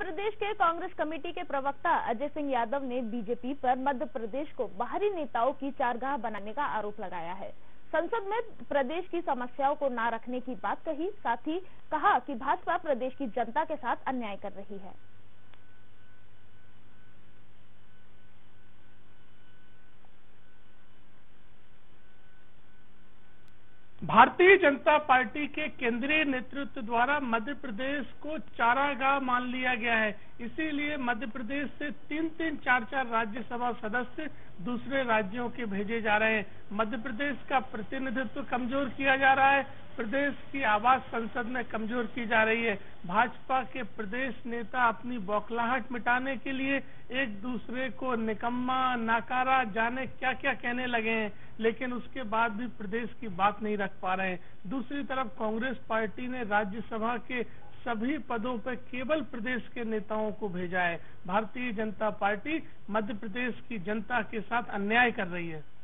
प्रदेश के कांग्रेस कमेटी के प्रवक्ता अजय सिंह यादव ने बीजेपी पर मध्य प्रदेश को बाहरी नेताओं की चारगाह बनाने का आरोप लगाया है। संसद में प्रदेश की समस्याओं को न रखने की बात कही, साथ ही कहा कि भाजपा प्रदेश की जनता के साथ अन्याय कर रही है। भारतीय जनता पार्टी के केंद्रीय नेतृत्व द्वारा मध्य प्रदेश को चारागाह मान लिया गया है। इसीलिए मध्य प्रदेश से 3-3, 4-4 राज्यसभा सदस्य दूसरे राज्यों के भेजे जा रहे हैं। मध्य प्रदेश का प्रतिनिधित्व कमजोर किया जा रहा है। प्रदेश की आवाज संसद में कमजोर की जा रही है। भाजपा के प्रदेश नेता अपनी बौखलाहट मिटाने के लिए एक दूसरे को निकम्मा, नाकारा, जाने क्या क्या कहने लगे हैं, लेकिन उसके बाद भी प्रदेश की बात नहीं रख पा रहे हैं। दूसरी तरफ कांग्रेस पार्टी ने राज्यसभा के सभी पदों पर केवल प्रदेश के नेताओं को भेजा है। भारतीय जनता पार्टी मध्य प्रदेश की जनता के साथ अन्याय कर रही है।